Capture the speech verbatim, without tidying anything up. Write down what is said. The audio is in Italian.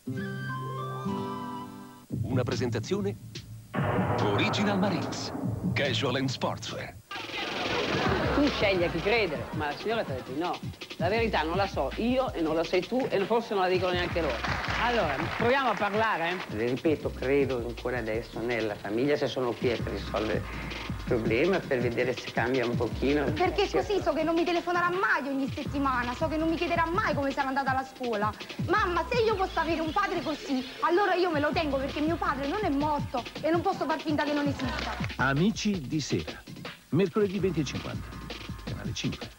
Una presentazione Original Marines, Casual and Sportswear. Tu scegli a chi credere, ma la signora ti ha detto di no. La verità non la so io e non la sai tu e forse non la dicono neanche loro. Allora, proviamo a parlare. Le ripeto, credo ancora adesso nella famiglia, se sono qui è per risolvere il problema, per vedere se cambia un pochino. Perché così so che non mi telefonerà mai ogni settimana, so che non mi chiederà mai come sarà andata alla scuola. Mamma, se io posso avere un padre così, allora io me lo tengo perché mio padre non è morto e non posso far finta che non esista. Amici di sera, mercoledì venti e cinquanta, canale cinque.